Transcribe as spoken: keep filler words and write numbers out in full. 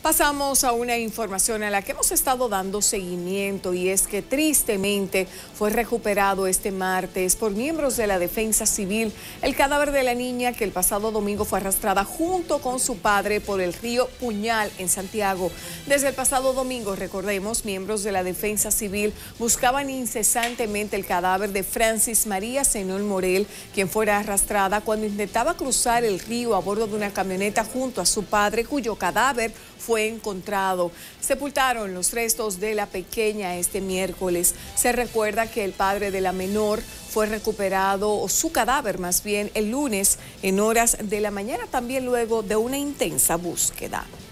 Pasamos a una información a la que hemos estado dando seguimiento y es que tristemente fue recuperado este martes por miembros de la Defensa Civil el cadáver de la niña que el pasado domingo fue arrastrada junto con su padre por el río Puñal en Santiago. Desde el pasado domingo, recordemos, miembros de la Defensa Civil buscaban incesantemente el cadáver de Francis María Zenón Morel, quien fuera arrastrada cuando intentaba cruzar el río a bordo de una camioneta junto a su padre, cuyo cadáver fue encontrado. Sepultaron los restos de la pequeña este miércoles. Se recuerda que el padre de la menor fue recuperado, o su cadáver más bien, el lunes en horas de la mañana, también luego de una intensa búsqueda.